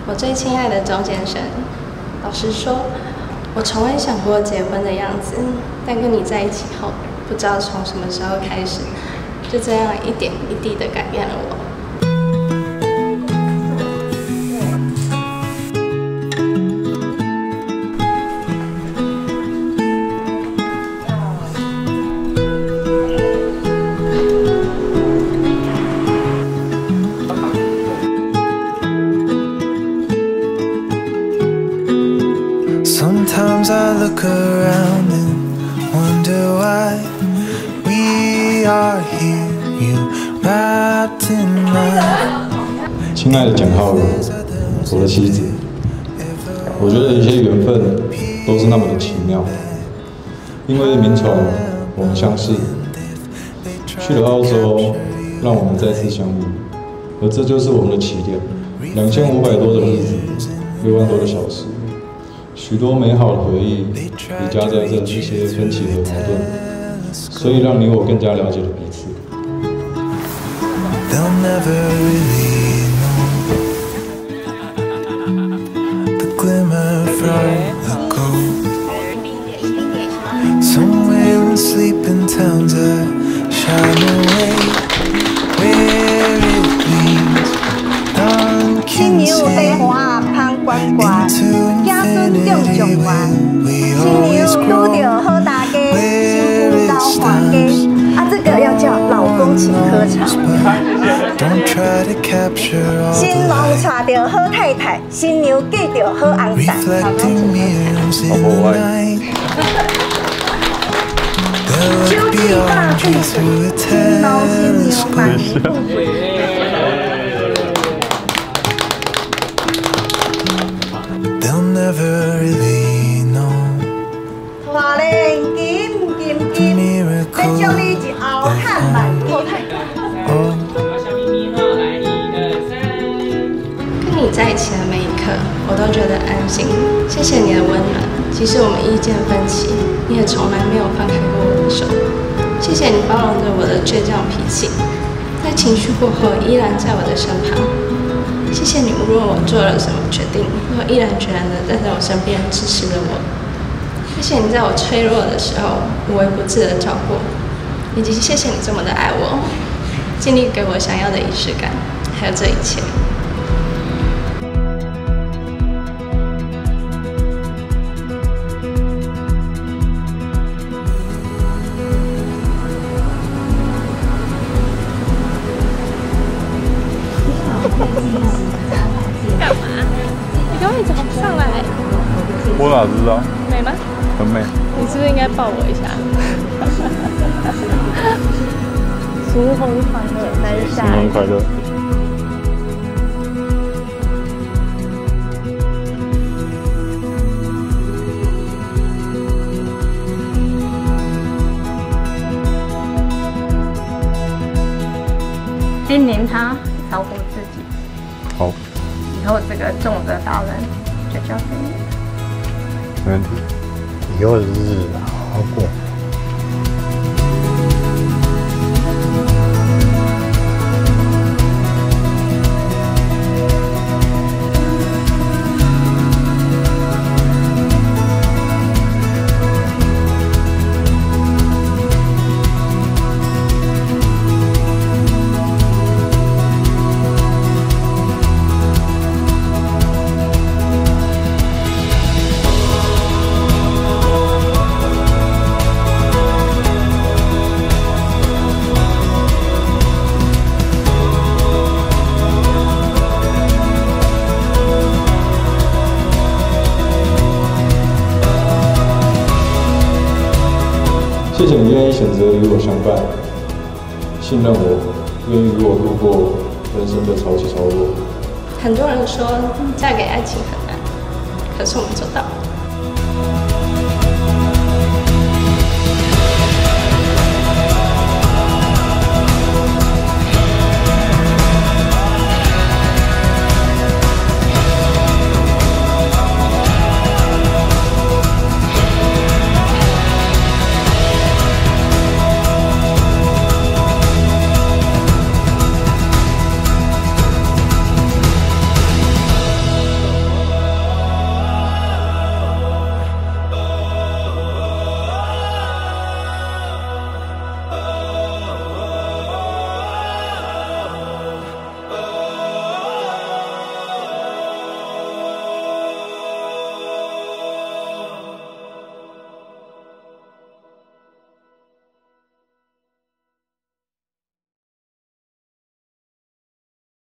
我最亲爱的周先生，老实说，我从未想过结婚的样子，但跟你在一起后，不知道从什么时候开始，就这样一点一滴的改变了我。 Sometimes I look around and wonder why we are here, you wrapped in my. 亲爱的蒋浩如，我的妻子，我觉得一些缘分都是那么的奇妙。因为铭传我们相识，去了澳洲，让我们再次相遇，而这就是我们的起点。2500多的日子，6万多的小时。 许多美好的回忆也夹杂着一些分歧和矛盾，所以让你我更加了解了彼此。 新娘白花香关关，子孙中状元。新娘拄着好大家，新妇到花家。啊，这个要叫老公请喝茶。新郎娶着好太太，新娘嫁着好翁婿。老公请喝茶。手机大对对，新郎新娘万年不醉。 Never really know. 花莲金金金，再祝你一后汉万后太。 跟你在一起的每一刻，我都觉得安心。谢谢你的温暖，即使我们意见分歧，你也从来没有放开过我的手。谢谢你包容着我的倔强脾气，在情绪过后依然在我的身旁。 谢谢你，无论我做了什么决定，都毅然决然地站在我身边支持着我。谢谢你在我脆弱的时候无微不至的照顾，以及谢谢你这么的爱我，尽力给我想要的仪式感，还有这一切。 干嘛？你刚刚一直好上来。 我哪知道？ 美吗？ 很美。 你是不是应该抱我一下？新婚快乐，南下。 新婚快乐。 今年他照顾自己。 好， 以后这个重责大任就交给你了。 没问题。 以后的日子好好过。 谢谢你愿意选择与我相伴，信任我，愿意与我度过人生的潮起潮落。 很多人说嫁给爱情很难，可是我们做到了。